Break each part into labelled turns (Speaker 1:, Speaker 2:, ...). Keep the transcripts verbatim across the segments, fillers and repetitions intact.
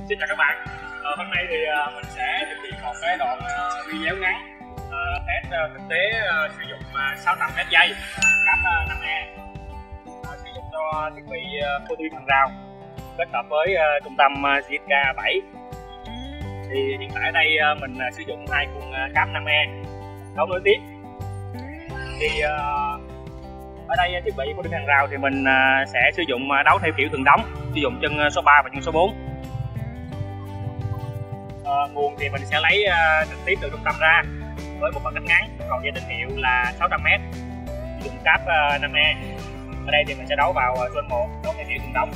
Speaker 1: Xin chào các bạn. Ờ, hôm nay thì uh, mình sẽ thực hiện một cái đoạn uh, video ngắn uh, test uh, thực tế uh, sử dụng uh, sáu trăm mét dây cáp uh, năm E uh, sử dụng cho thiết bị uh, phô thủy hàng rào kết hợp với uh, trung tâm uh, giê ét ca bảy. Thì hiện tại ở đây uh, mình uh, sử dụng hai cuộn uh, cáp năm E đấu nối tiếp. Thì uh, ở đây thiết bị phô thủy hàng rào thì mình uh, sẽ sử dụng uh, đấu theo kiểu tường đóng, sử dụng chân số ba và chân số bốn. Uh, nguồn thì mình sẽ lấy uh, trực tiếp từ trung tâm ra với một khoảng cách ngắn, còn dây tín hiệu là sáu trăm mét, sử dụng cáp uh, năm E. Ở đây thì mình sẽ đấu vào uh, zone một, đấu theo kiểu tường đóng.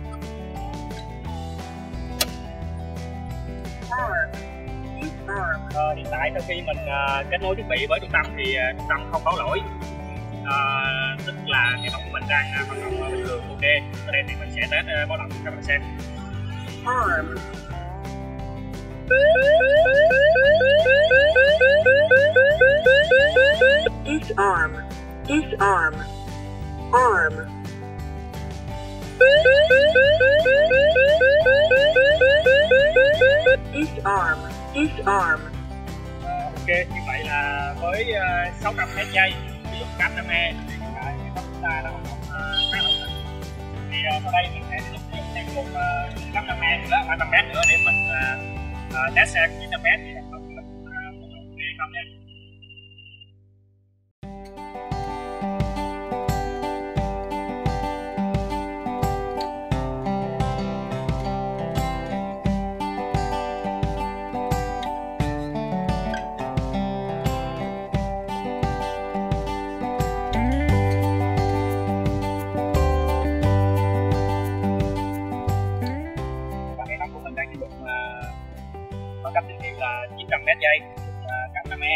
Speaker 1: Uh, hiện tại sau khi mình uh, kết nối thiết bị với trung tâm thì uh, trung tâm không báo lỗi, uh, tức là hệ thống của mình đang uh, hoạt động bình thường, ok. Ở đây thì mình sẽ test uh, báo động cho các bạn xem.
Speaker 2: Disarm, disarm, arm. Disarm, disarm.
Speaker 1: Ok, như vậy là với uh, sáu trăm mét dây sử dụng cáp năm E thì chúng ta đã hoạt động khá là ổn định. Thì uh, sau đây mình sẽ tiếp tục sử dụng thêm một uh, cáp năm E nữa, ba trăm mét nữa để mình uh, uh, test xem chín trăm mét thì hoạt động được uh, ok không nha. Khoảng cách tín hiệu là chín trăm mét dây uh, cáp năm E.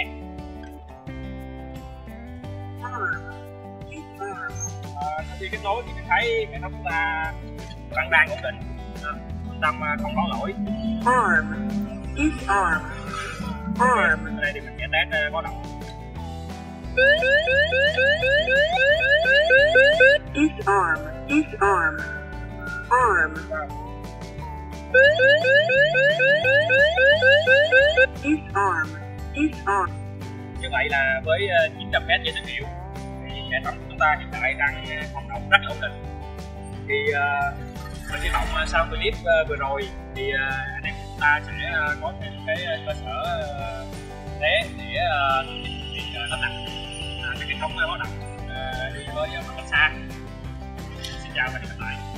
Speaker 1: Uh, sau khi kết nối thì mình thấy hệ thống chúng ta vẫn đang ổn định, trung tâm uh, không báo lỗi.
Speaker 2: Arm, disarm, arm.
Speaker 1: Ở đây thì mình sẽ test uh, báo động.
Speaker 2: Disarm, disarm, arm. Disarm, disarm.
Speaker 1: Như vậy là với chín trăm mét dây tín hiệu thì hệ thống của chúng ta hiện tại đang hoạt động rất là ổn định. Thì uh, mình hy vọng uh, sau clip uh, vừa rồi thì uh, anh em chúng ta sẽ uh, có thêm cái cơ sở uh, thực tế để uh, thực hiện lắp đặt uh, cái hệ thống báo động uh, đi với uh, mặt xa. Xin chào và hẹn gặp lại.